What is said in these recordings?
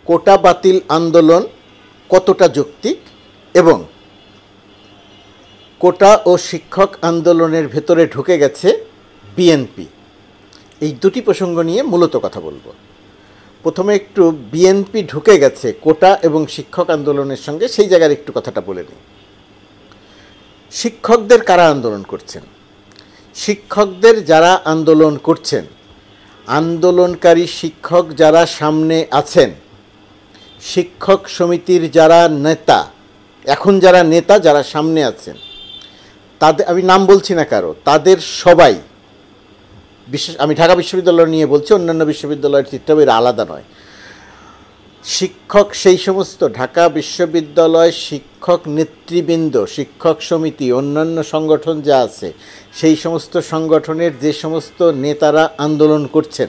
কোটা বাতিল আন্দোলন কতটা যৌক্তিক এবং কোটা ও শিক্ষক আন্দোলনের ভেতরে ঢুকে গেছে বিএনপি, এই দুটি প্রসঙ্গ নিয়ে মূলত কথা বলবো। প্রথমে একটু বিএনপি ঢুকে গেছে কোটা এবং শিক্ষক আন্দোলনের সঙ্গে, সেই জায়গার একটু কথাটা বলে নিই। শিক্ষকদের কারা আন্দোলন করছেন? শিক্ষকদের যারা আন্দোলন করছেন, আন্দোলনকারী শিক্ষক যারা সামনে আছেন, শিক্ষক সমিতির যারা নেতা, এখন যারা নেতা যারা সামনে আছেন, তাদের আমি নাম বলছি না কারো, তাদের সবাই, বিশেষ আমি ঢাকা বিশ্ববিদ্যালয় নিয়ে বলছি, অন্যান্য বিশ্ববিদ্যালয়ের চিত্র এর আলাদা নয়। শিক্ষক সেই সমস্ত ঢাকা বিশ্ববিদ্যালয় শিক্ষক নেতৃবৃন্দ, শিক্ষক সমিতি, অন্যান্য সংগঠন যা আছে, সেই সমস্ত সংগঠনের যে সমস্ত নেতারা আন্দোলন করছেন,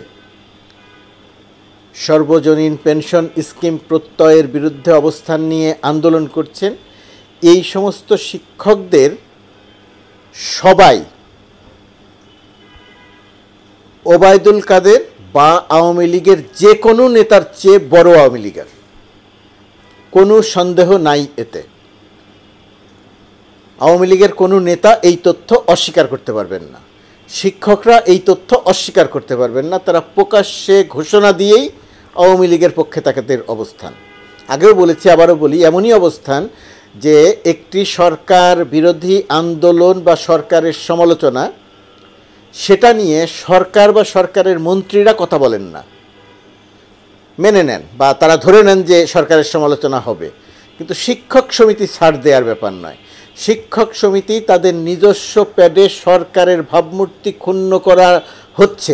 সর্বজনীন পেনশন স্কিম প্রত্যয়ের বিরুদ্ধে অবস্থান নিয়ে আন্দোলন করছেন, এই সমস্ত শিক্ষকদের সবাই ওবায়দুল কাদের বা আওয়ামী লীগের যে কোনো নেতার চেয়ে বড় আওয়ামী লীগের, কোনো সন্দেহ নাই এতে। আওয়ামী লীগের কোনো নেতা এই তথ্য অস্বীকার করতে পারবেন না, শিক্ষকরা এই তথ্য অস্বীকার করতে পারবেন না। তারা প্রকাশ্যে ঘোষণা দিয়েই আওয়ামী লীগের পক্ষে তাদের অবস্থান। আগেও বলেছি, আবারও বলি, এমনই অবস্থান যে একটি সরকার বিরোধী আন্দোলন বা সরকারের সমালোচনা, সেটা নিয়ে সরকার বা সরকারের মন্ত্রীরা কথা বলেন না, মেনে নেন বা তারা ধরে নেন যে সরকারের সমালোচনা হবে, কিন্তু শিক্ষক সমিতি ছাড় দেওয়ার ব্যাপার নয়। শিক্ষক সমিতি তাদের নিজস্ব প্যাডে সরকারের ভাবমূর্তি ক্ষুণ্ণ করা হচ্ছে,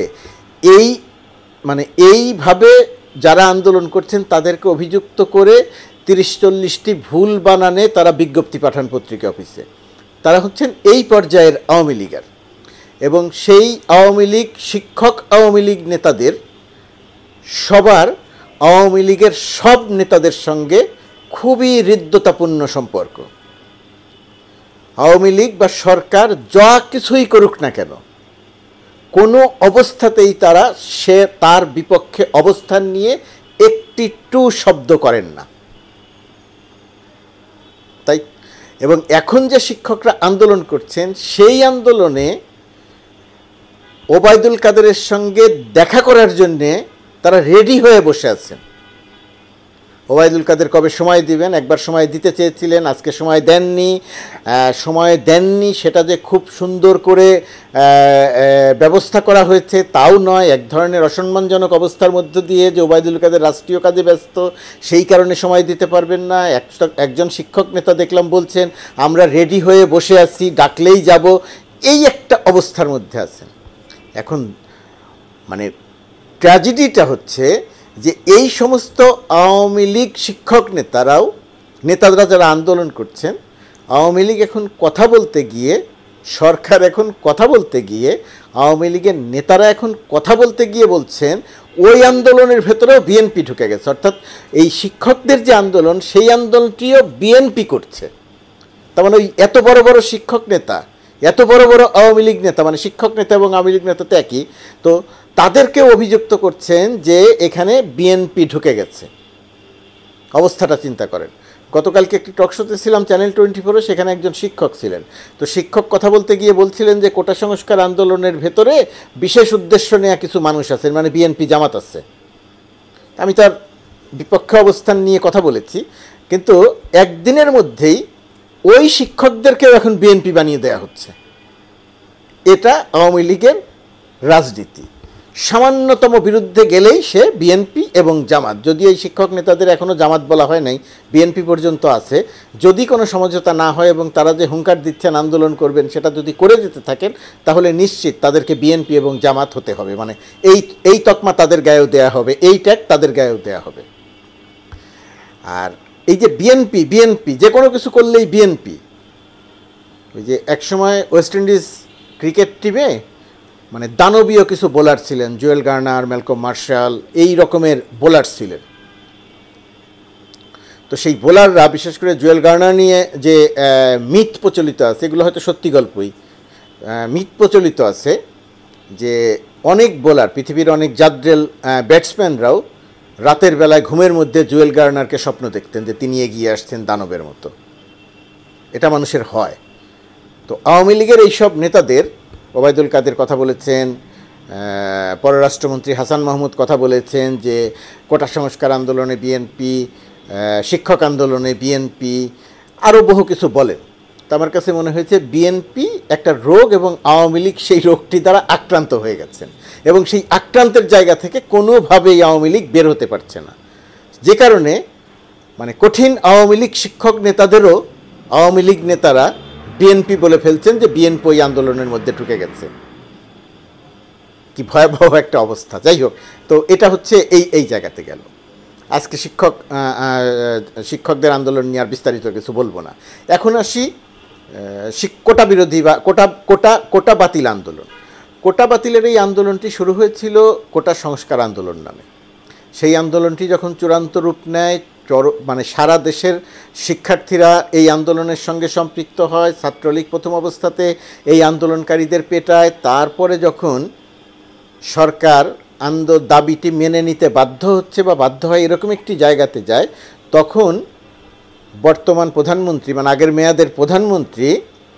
এইভাবে যারা আন্দোলন করছেন তাদেরকে অভিযুক্ত করে 30-40টি ভুল বানানে তারা বিজ্ঞপ্তি পাঠান পত্রিকা অফিসে। তারা হচ্ছেন এই পর্যায়ের আওয়ামী লীগের, এবং সেই আওয়ামী লীগ, শিক্ষক আওয়ামী লীগ নেতাদের সবার আওয়ামী লীগের সব নেতাদের সঙ্গে খুবই হৃদ্যতাপূর্ণ সম্পর্ক। আওয়ামী লীগ বা সরকার যা কিছুই করুক না কেন, কোনো অবস্থাতেই তারা তার বিপক্ষে অবস্থান নিয়ে একটি টু শব্দ করেন না। তাই এবং এখন যে শিক্ষকরা আন্দোলন করছেন, সেই আন্দোলনে ওবায়দুল কাদেরের সঙ্গে দেখা করার জন্যে তারা রেডি হয়ে বসে আছেন। ওবায়দুল কাদের কবে সময় দিবেন, একবার সময় দিতে চেয়েছিলেন, আজকে সময় দেননি। সেটা যে খুব সুন্দর করে ব্যবস্থা করা হয়েছে তাও নয়, এক ধরনের অসম্মানজনক অবস্থার মধ্য দিয়ে যে ওবায়দুল কাদের রাষ্ট্রীয় কাজে ব্যস্ত, সেই কারণে সময় দিতে পারবেন না। একজন শিক্ষক নেতা দেখলাম বলছেন, আমরা রেডি হয়ে বসে আছি, ডাকলেই যাব, এই একটা অবস্থার মধ্যে আছেন। এখন ট্র্যাজেডিটা হচ্ছে যে এই সমস্ত আওয়ামী লীগ শিক্ষক নেতারা যারা আন্দোলন করছেন, আওয়ামী লীগ এখন কথা বলতে গিয়ে, সরকার এখন কথা বলতে গিয়ে, আওয়ামী লীগের নেতারা এখন কথা বলতে গিয়ে বলছেন ওই আন্দোলনের ভেতরেও বিএনপি ঢুকে গেছে। অর্থাৎ এই শিক্ষকদের যে আন্দোলন, সেই আন্দোলনটিও বিএনপি করছে। তার মানে ওই এত বড় বড় শিক্ষক নেতা, এত বড় বড় আওয়ামী লীগ নেতা, মানে শিক্ষক নেতা এবং আওয়ামী লীগ নেতা তো একই, তো তাদেরকে অভিযুক্ত করছেন যে এখানে বিএনপি ঢুকে গেছে। অবস্থাটা চিন্তা করেন। গতকালকে একটি টকশোতে ছিলাম চ্যানেল 24-এ, সেখানে একজন শিক্ষক ছিলেন। তো শিক্ষক কথা বলতে গিয়ে বলছিলেন যে কোটা সংস্কার আন্দোলনের ভেতরে বিশেষ উদ্দেশ্য নেওয়া কিছু মানুষ আছেন, মানে বিএনপি জামাত আছে। আমি তার বিপক্ষে অবস্থান নিয়ে কথা বলেছি, কিন্তু একদিনের মধ্যেই ওই শিক্ষকদেরকেও এখন বিএনপি বানিয়ে দেওয়া হচ্ছে। এটা আওয়ামী লীগের রাজনীতি। সামান্যতম বিরুদ্ধে গেলেই সে বিএনপি এবং জামাত, যদি এই শিক্ষক নেতাদের এখনও জামাত বলা হয় নাই, বিএনপি পর্যন্ত আছে, যদি কোনো সমঝোতা না হয় এবং তারা যে হুঙ্কার দিচ্ছেন আন্দোলন করবেন সেটা যদি করে যেতে থাকেন, তাহলে নিশ্চিত তাদেরকে বিএনপি এবং জামাত হতে হবে। মানে এই তকমা তাদের গায়েও দেয়া হবে, এই ট্যাগ তাদের গায়েও দেয়া হবে। আর এই যে বিএনপি যে কোনো কিছু করলেই বিএনপি, ওই যে একসময় ওয়েস্ট ইন্ডিজ ক্রিকেট টিমে দানবীয় কিছু বোলার ছিলেন, জুয়েল গার্নার, ম্যালকম মার্শাল, এই রকমের বোলার ছিলেন। তো সেই বোলাররা, বিশেষ করে জুয়েল গার্নার নিয়ে যে মিথ প্রচলিত আছে, এগুলো হয়তো সত্যি গল্পই, মিথ প্রচলিত আছে যে অনেক বোলার, পৃথিবীর অনেক জাদ্রেল ব্যাটসম্যানরাও রাতের বেলায় ঘুমের মধ্যে জুয়েল গার্নারকে স্বপ্ন দেখতেন যে তিনি এগিয়ে আসছেন দানবের মতো। এটা মানুষের হয়। তো আওয়ামী লীগের এইসব নেতাদের, ওবায়দুল কাদের কথা বলেছেন, পররাষ্ট্রমন্ত্রী হাসান মাহমুদ কথা বলেছেন যে কোটা সংস্কার আন্দোলনে বিএনপি, শিক্ষক আন্দোলনে বিএনপি, আরও বহু কিছু বলেন। তো আমার কাছে মনে হয়েছে বিএনপি একটা রোগ এবং আওয়ামী লীগ সেই রোগটি দ্বারা আক্রান্ত হয়ে গেছেন এবং সেই আক্রান্তের জায়গা থেকে কোনোভাবেই আওয়ামী লীগ বের হতে পারছে না, যে কারণে মানে কঠিন আওয়ামী লীগ শিক্ষক নেতাদেরও আওয়ামী লীগ নেতারা বিএনপি বলে ফেলছেন যে বিএনপি ওই আন্দোলনের মধ্যে ঢুকে গেছে। কি ভয়াবহ একটা অবস্থা। যাই হোক, তো এটা হচ্ছে এই জায়গাতে গেল। আজকে শিক্ষকদের আন্দোলন নিয়ে আর বিস্তারিত কিছু বলবো না। এখন আসি কোটা বিরোধী বা কোটা বাতিল আন্দোলন। কোটা বাতিলের এই আন্দোলনটি শুরু হয়েছিল কোটা সংস্কার আন্দোলন নামে। সেই আন্দোলনটি যখন চূড়ান্ত রূপ নেয়, মানে সারা দেশের শিক্ষার্থীরা এই আন্দোলনের সঙ্গে সম্পৃক্ত হয়। ছাত্রলীগ প্রথম অবস্থাতে এই আন্দোলনকারীদের পেটায়, তারপরে যখন সরকার দাবিটি মেনে নিতে বাধ্য হচ্ছে বা বাধ্য হয় এরকম একটি জায়গাতে যায়, তখন বর্তমান প্রধানমন্ত্রী মানে আগের মেয়াদের প্রধানমন্ত্রী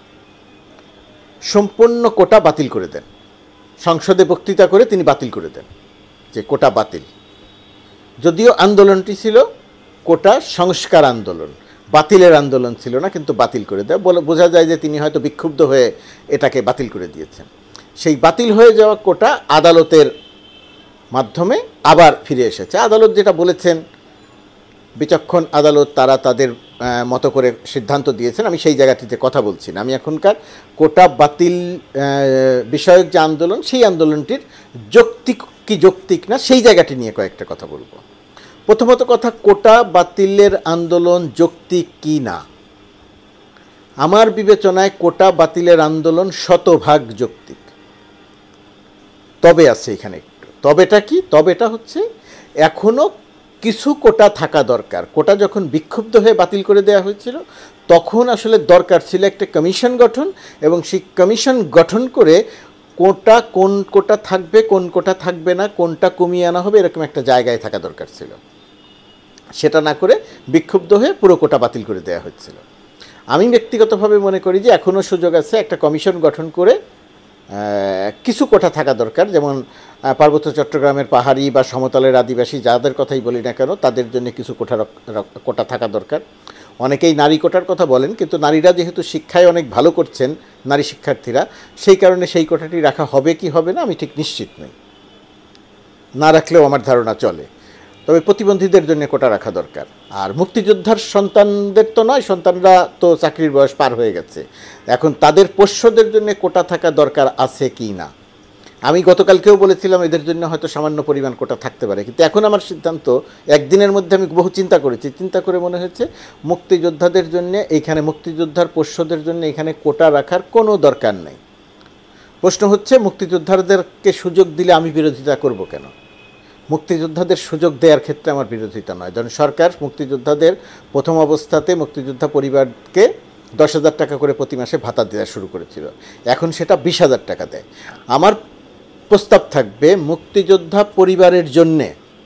সম্পূর্ণ কোটা বাতিল করে দেন। সংসদে বক্তৃতা করে তিনি বাতিল করে দেন যে কোটা বাতিল। যদিও আন্দোলনটি ছিল কোটা সংস্কার আন্দোলন, বাতিলের আন্দোলন ছিল না, কিন্তু বাতিল করে দেয়। বোঝা যায় যে তিনি হয়তো বিক্ষুব্ধ হয়ে এটাকে বাতিল করে দিয়েছেন। সেই বাতিল হয়ে যাওয়া কোটা আদালতের মাধ্যমে আবার ফিরে এসেছে। আদালত যেটা বলেছেন, বিচক্ষণ আদালত, তারা তাদের মতো করে সিদ্ধান্ত দিয়েছেন। আমি সেই জায়গাটিতে কথা বলছি না। আমি এখনকার কোটা বাতিল বিষয়ক যে আন্দোলন, সেই আন্দোলনটির যৌক্তিক কি যৌক্তিক না সেই জায়গাটি নিয়ে কয়েকটা কথা বলবো। প্রথমত কথা, কোটা বাতিলের আন্দোলন যৌক্তিক কি না। আমার বিবেচনায় কোটা বাতিলের আন্দোলন শতভাগ যৌক্তিক। তবে আছে এখানে একটু তবেটা কি, তবেটা হচ্ছে এখনও কিছু কোটা থাকা দরকার। কোটা যখন বিক্ষুব্ধ হয়ে বাতিল করে দেওয়া হয়েছিল, তখন আসলে দরকার ছিল একটা কমিশন গঠন, এবং সেই কমিশন গঠন করে কোন কোটা থাকবে, কোন কোটা থাকবে না, কোনটা কমিয়ে আনা হবে, এরকম একটা জায়গায় থাকা দরকার ছিল। সেটা না করে বিক্ষুব্ধ হয়ে পুরো কোটা বাতিল করে দেওয়া হয়েছিল। আমি ব্যক্তিগতভাবে মনে করি যে এখনও সুযোগ আছে একটা কমিশন গঠন করে কিছু কোটা থাকা দরকার। যেমন পার্বত্য চট্টগ্রামের পাহাড়ি বা সমতলের আদিবাসী যাদের কথাই বলি না কেন, তাদের জন্য কিছু কোটা থাকা দরকার। অনেকেই নারী কোটার কথা বলেন, কিন্তু নারীরা যেহেতু শিক্ষায় অনেক ভালো করছেন, নারী শিক্ষার্থীরা, সেই কারণে সেই কোটাটি রাখা হবে কি হবে না আমি ঠিক নিশ্চিত নই। না রাখলেও আমার ধারণা চলে। তবে প্রতিবন্ধীদের জন্য কোটা রাখা দরকার। আর মুক্তিযোদ্ধার সন্তানদের তো নয়, সন্তানরা তো চাকরির বয়স পার হয়ে গেছে, এখন তাদের পোষ্যদের জন্য কোটা থাকা দরকার আছে কি না। আমি গতকালকেও বলেছিলাম এদের জন্য হয়তো সামান্য পরিমাণ কোটা থাকতে পারে, কিন্তু এখন আমার সিদ্ধান্ত, একদিনের মধ্যে আমি বহু চিন্তা করেছি, চিন্তা করে মনে হয়েছে মুক্তিযোদ্ধাদের জন্য এইখানে, মুক্তিযোদ্ধার পোষ্যদের জন্য এখানে কোটা রাখার কোনো দরকার নেই। প্রশ্ন হচ্ছে মুক্তিযোদ্ধাদেরকে সুযোগ দিলে আমি বিরোধিতা করব কেন? মুক্তিযোদ্ধাদের সুযোগ দেওয়ার ক্ষেত্রে আমার বিরোধিতা নয়। ধরুন সরকার মুক্তিযোদ্ধাদের প্রথম অবস্থাতে মুক্তিযোদ্ধা পরিবারকে 10,000 টাকা করে প্রতি মাসে ভাতা দেওয়া শুরু করেছিল, এখন সেটা 20,000 টাকা দেয়। আমার প্রস্তাব থাকবে মুক্তিযোদ্ধা পরিবারের জন্যে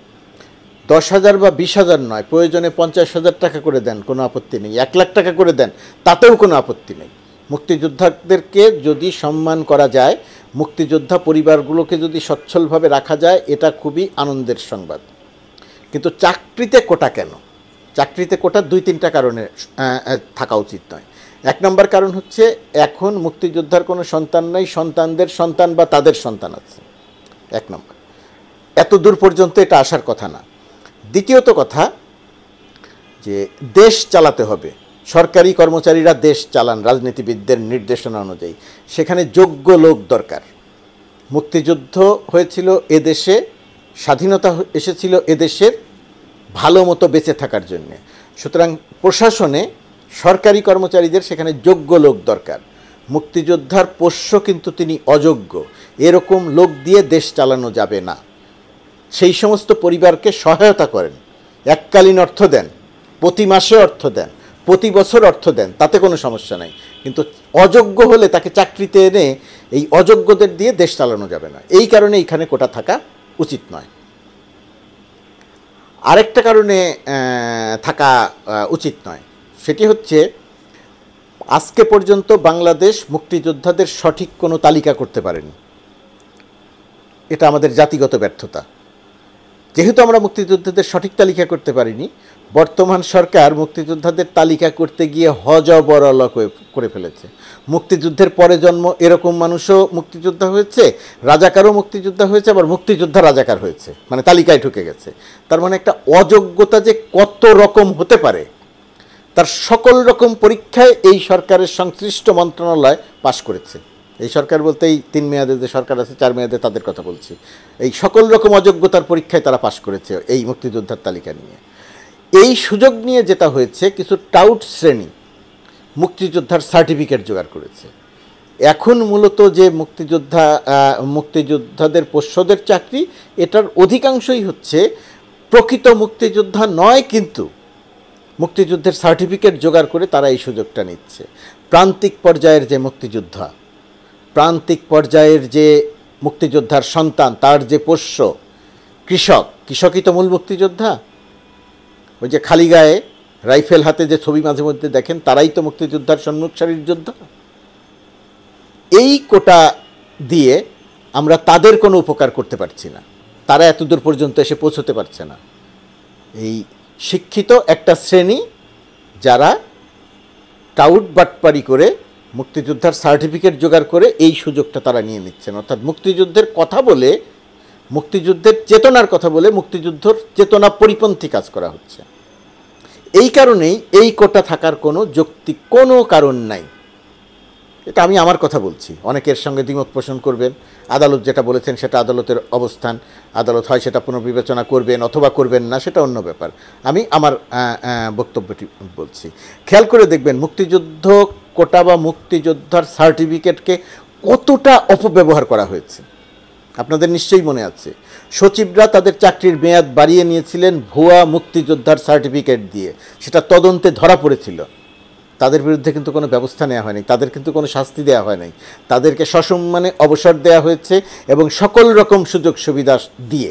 10,000 বা 20,000 নয়, প্রয়োজনে 50,000 টাকা করে দেন, কোনো আপত্তি নেই। 1 লাখ টাকা করে দেন, তাতেও কোনো আপত্তি নেই। মুক্তিযোদ্ধাদেরকে যদি সম্মান করা যায়, মুক্তিযোদ্ধা পরিবারগুলোকে যদি সচ্ছলভাবে রাখা যায়, এটা খুবই আনন্দের সংবাদ। কিন্তু চাকরিতে কোটা কেন? চাকরিতে কোটা 2-3টা কারণে থাকা উচিত নয়। 1 নম্বর কারণ হচ্ছে এখন মুক্তিযোদ্ধার কোনো সন্তান নাই, সন্তানদের সন্তান বা তাদের সন্তান আছে। 1 নম্বর, এত দূর পর্যন্ত এটা আসার কথা না। দ্বিতীয়ত কথা, যে দেশ চালাতে হবে, সরকারি কর্মচারীরা দেশ চালান রাজনীতিবিদদের নির্দেশনা অনুযায়ী, সেখানে যোগ্য লোক দরকার। মুক্তিযুদ্ধ হয়েছিল এদেশে, স্বাধীনতা এসেছিল এদেশের ভালো মতো বেঁচে থাকার জন্যে, সুতরাং প্রশাসনে সরকারি কর্মচারীদের সেখানে যোগ্য লোক দরকার। মুক্তিযোদ্ধার পোষ্য কিন্তু তিনি অযোগ্য, এরকম লোক দিয়ে দেশ চালানো যাবে না। সেই সমস্ত পরিবারকে সহায়তা করেন, এককালীন অর্থ দেন, প্রতি মাসে অর্থ দেন, প্রতি বছর অর্থ দেন, তাতে কোনো সমস্যা নাই। কিন্তু অযোগ্য হলে তাকে চাকরিতে এনে এই অযোগ্যদের দিয়ে দেশ চালানো যাবে না। এই কারণে এইখানে কোটা থাকা উচিত নয়। আরেকটা কারণে থাকা উচিত নয়, সেটি হচ্ছে আজকে পর্যন্ত বাংলাদেশ মুক্তিযোদ্ধাদের সঠিক কোনো তালিকা করতে পারেনি। এটা আমাদের জাতিগত ব্যর্থতা। যেহেতু আমরা মুক্তিযোদ্ধাদের সঠিক তালিকা করতে পারিনি, বর্তমান সরকার মুক্তিযোদ্ধাদের তালিকা করতে গিয়ে হযবরল করে ফেলেছে। মুক্তিযুদ্ধের পরে জন্ম এরকম মানুষও মুক্তিযোদ্ধা হয়েছে, রাজাকারও মুক্তিযোদ্ধা হয়েছে, আবার মুক্তিযোদ্ধা রাজাকার হয়েছে, মানে তালিকায় ঢুকে গেছে। তার মানে একটা অযোগ্যতা যে কত রকম হতে পারে তার সকল রকম পরীক্ষায় এই সরকারের সংশ্লিষ্ট মন্ত্রণালয় পাশ করেছে। এই সরকার বলতে এই 3 মেয়াদে যে সরকার আছে, 4 মেয়াদে তাদের কথা বলছি। এই সকল রকম অযোগ্যতার পরীক্ষায় তারা পাশ করেছে এই মুক্তিযোদ্ধার তালিকা নিয়ে। এই সুযোগ নিয়ে যেটা হয়েছে, কিছু টাউট শ্রেণী মুক্তিযোদ্ধার সার্টিফিকেট জোগাড় করেছে। এখন মূলত যে মুক্তিযোদ্ধাদের পোষ্যদের চাকরি, এটার অধিকাংশই হচ্ছে প্রকৃত মুক্তিযোদ্ধা নয়, কিন্তু মুক্তিযুদ্ধের সার্টিফিকেট জোগাড় করে তারা এই সুযোগটা নিচ্ছে। প্রান্তিক পর্যায়ের যে মুক্তিযোদ্ধা, প্রান্তিক পর্যায়ের যে মুক্তিযোদ্ধার সন্তান, তার যে পোষ্য, কৃষকই তো মূল মুক্তিযোদ্ধা। ওই যে খালি গায়ে রাইফেল হাতে যে ছবি মাঝে মধ্যে দেখেন, তারাই তো মুক্তিযোদ্ধার সম্মুখ সারির যোদ্ধা। এই কোটা দিয়ে আমরা তাদের কোনো উপকার করতে পারছি না, তারা এতদূর পর্যন্ত এসে পৌঁছতে পারছে না। এই শিক্ষিত একটা শ্রেণী যারা টাউট বাটপারি করে মুক্তিযোদ্ধার সার্টিফিকেট জোগাড় করে এই সুযোগটা তারা নিয়ে নিচ্ছেন। অর্থাৎ মুক্তিযুদ্ধের কথা বলে, মুক্তিযুদ্ধের চেতনার কথা বলে মুক্তিযুদ্ধর চেতনা পরিপন্থী কাজ করা হচ্ছে। এই কারণেই এই কোটা থাকার কোনো যৌক্তিক কোনো কারণ নাই। এটা আমি আমার কথা বলছি, অনেকের সঙ্গে দ্বিমত পোষণ করবেন। আদালত যেটা বলেছেন সেটা আদালতের অবস্থান, আদালত হয় সেটা পুনর্বিবেচনা করবেন অথবা করবেন না, সেটা অন্য ব্যাপার। আমি আমার বক্তব্যটি বলছি। খেয়াল করে দেখবেন মুক্তিযুদ্ধ কোটা বা মুক্তিযোদ্ধার সার্টিফিকেটকে কতটা অপব্যবহার করা হয়েছে। আপনাদের নিশ্চয়ই মনে আছে, সচিবরা তাদের চাকরির মেয়াদ বাড়িয়ে নিয়েছিলেন ভুয়া মুক্তিযোদ্ধার সার্টিফিকেট দিয়ে। সেটা তদন্তে ধরা পড়েছিল। তাদের বিরুদ্ধে কিন্তু কোনো ব্যবস্থা নেওয়া হয়নি, তাদের কিন্তু কোনো শাস্তি দেওয়া হয় নাই। তাদেরকে সসম্মানে অবসর দেওয়া হয়েছে এবং সকল রকম সুযোগ সুবিধা দিয়ে।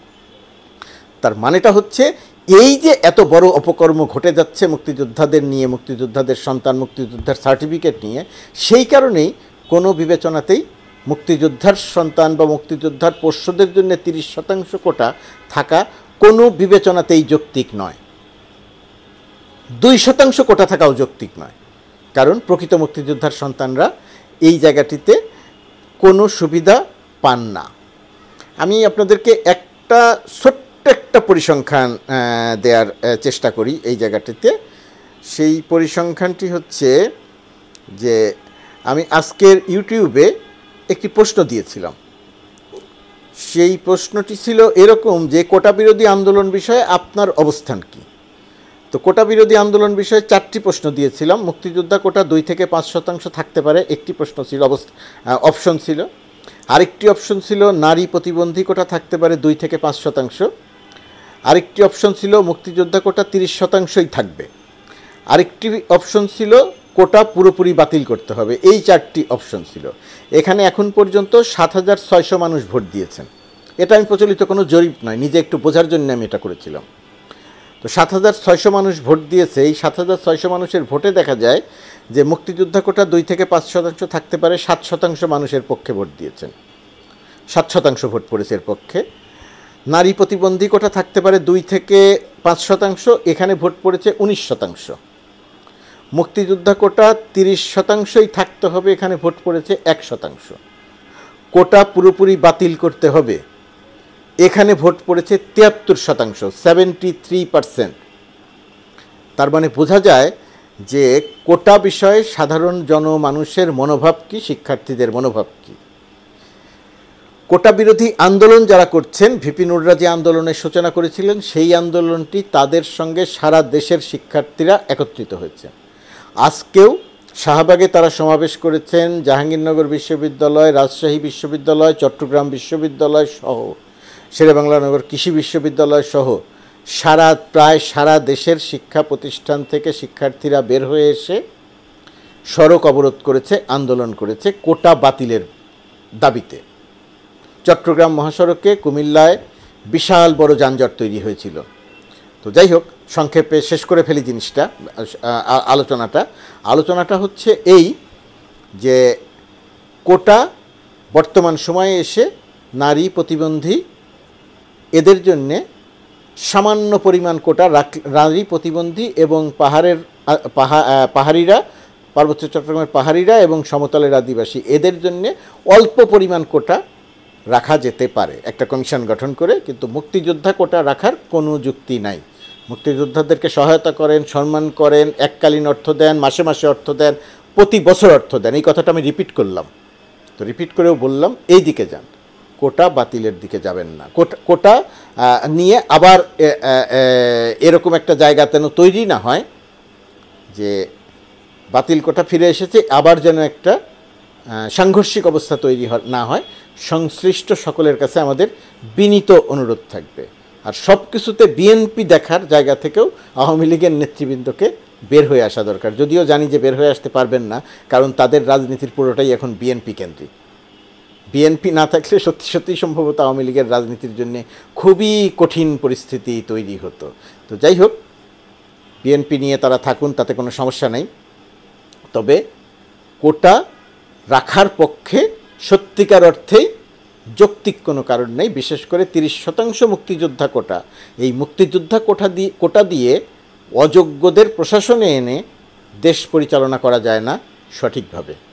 তার মানেটা হচ্ছে এই যে এত বড় অপকর্ম ঘটে যাচ্ছে মুক্তিযোদ্ধাদের নিয়ে, মুক্তিযোদ্ধাদের সন্তান মুক্তিযোদ্ধার সার্টিফিকেট নিয়ে, সেই কারণেই কোনো বিবেচনাতেই মুক্তিযোদ্ধার সন্তান বা মুক্তিযোদ্ধার পোষ্যদের জন্য 30% কোটা থাকা কোনো বিবেচনাতেই যৌক্তিক নয়। 2% কোটা থাকাও যৌক্তিক নয়, কারণ প্রকৃত মুক্তিযোদ্ধার সন্তানরা এই জায়গাটিতে কোনো সুবিধা পান না। আমি আপনাদেরকে ছোট্ট একটা পরিসংখ্যান দেওয়ার চেষ্টা করি এই জায়গাটিতে। সেই পরিসংখ্যানটি হচ্ছে যে আমি আজকের ইউটিউবে একটি প্রশ্ন দিয়েছিলাম। সেই প্রশ্নটি ছিল এরকম যে কোটা বিরোধী আন্দোলন বিষয়ে আপনার অবস্থান কী। তো কোটা বিরোধী আন্দোলন বিষয়ে 4টি প্রশ্ন দিয়েছিলাম। মুক্তিযোদ্ধা কোটা 2 থেকে 5% থাকতে পারে, একটি প্রশ্ন ছিল, অপশন ছিল। আরেকটি অপশন ছিল নারী প্রতিবন্ধী কোটা থাকতে পারে 2 থেকে 5%। আরেকটি অপশন ছিল মুক্তিযোদ্ধা কোটা 30%ই থাকবে। আরেকটি অপশন ছিল কোটা পুরোপুরি বাতিল করতে হবে। এই 4টি অপশন ছিল। এখানে এখন পর্যন্ত 7600 মানুষ ভোট দিয়েছেন। এটা আমি প্রচলিত কোনো জরিপ নয়, নিজে একটু বোঝার জন্য আমি এটা করেছিলাম। তো 7600 মানুষ ভোট দিয়েছে। এই 7600 মানুষের ভোটে দেখা যায় যে মুক্তিযোদ্ধা কোটা 2 থেকে 5% থাকতে পারে, 7% মানুষের পক্ষে ভোট দিয়েছেন, 7% ভোট পড়েছে এর পক্ষে। নারী প্রতিবন্ধী কোটা থাকতে পারে 2 থেকে 5%, এখানে ভোট পড়েছে 19%। মুক্তিযোদ্ধা কোটা 30%ই থাকতে হবে, এখানে ভোট পড়েছে 1%। কোটা পুরোপুরি বাতিল করতে হবে, এখানে ভোট পড়েছে 73%, 73%। তার মানে বোঝা যায় যে কোটা বিষয়ে সাধারণ জনমানুষের মনোভাব কী, শিক্ষার্থীদের মনোভাব কী। কোটা বিরোধী আন্দোলন যারা করছেন, ভিপি নুররা যে আন্দোলনের সূচনা করেছিলেন, সেই আন্দোলনটি তাদের সঙ্গে সারা দেশের শিক্ষার্থীরা একত্রিত হয়েছে। আজকেও শাহবাগে তারা সমাবেশ করেছেন, জাহাঙ্গীরনগর বিশ্ববিদ্যালয়, রাজশাহী বিশ্ববিদ্যালয়, চট্টগ্রাম বিশ্ববিদ্যালয় সহ, শেরেবাংলানগর কৃষি বিশ্ববিদ্যালয় সহ প্রায় সারা দেশের শিক্ষা প্রতিষ্ঠান থেকে শিক্ষার্থীরা বের হয়ে এসে সড়ক অবরোধ করেছে, আন্দোলন করেছে কোটা বাতিলের দাবিতে। চট্টগ্রাম মহাসড়কে, কুমিল্লায় বিশাল বড় যানজট তৈরি হয়েছিল। তো যাই হোক, সংক্ষেপে শেষ করে ফেলি জিনিসটা, আলোচনাটা হচ্ছে এই যে কোটা বর্তমান সময়ে এসে নারী প্রতিবন্ধী এদের জন্যে সামান্য পরিমাণ কোটা নারী প্রতিবন্ধী এবং পাহাড়িরা, পার্বত্য চট্টগ্রামের পাহাড়িরা এবং সমতলের আদিবাসী এদের জন্যে অল্প পরিমাণ কোটা রাখা যেতে পারে একটা কমিশন গঠন করে, কিন্তু মুক্তিযোদ্ধা কোটা রাখার কোনো যুক্তি নাই। মুক্তিযোদ্ধাদেরকে সহায়তা করেন, সম্মান করেন, এককালীন অর্থ দেন, মাসে মাসে অর্থ দেন, প্রতি বছর অর্থ দেন। এই কথাটা আমি রিপিট করলাম, তো রিপিট করেও বললাম এই দিকে যান, কোটা বাতিলের দিকে যাবেন না। কোটা নিয়ে আবার এরকম একটা জায়গা যেন তৈরি না হয় যে বাতিল কোটা ফিরে এসেছে, আবার যেন একটা সাংঘর্ষিক অবস্থা তৈরি না হয়। সংশ্লিষ্ট সকলের কাছে আমাদের বিনীত অনুরোধ থাকবে। আর সব কিছুতে বিএনপি দেখার জায়গা থেকেও আওয়ামী লীগের নেতৃবৃন্দকে বের হয়ে আসা দরকার। যদিও জানি যে বের হয়ে আসতে পারবেন না, কারণ তাদের রাজনীতির পুরোটাই এখন বিএনপি কেন্দ্রিক। বিএনপি না থাকলে সত্যি সত্যিই সম্ভবত আওয়ামী লীগের রাজনীতির জন্য খুবই কঠিন পরিস্থিতি তৈরি হতো। তো যাই হোক, বিএনপি নিয়ে তারা থাকুন, তাতে কোনো সমস্যা নেই। তবে কোটা রাখার পক্ষে সত্যিকার অর্থেই যৌক্তিক কোনো কারণ নেই। বিশেষ করে 30% মুক্তিযোদ্ধা কোটা, এই মুক্তিযোদ্ধা কোটা দিয়ে অযোগ্যদের প্রশাসনে এনে দেশ পরিচালনা করা যায় না সঠিকভাবে।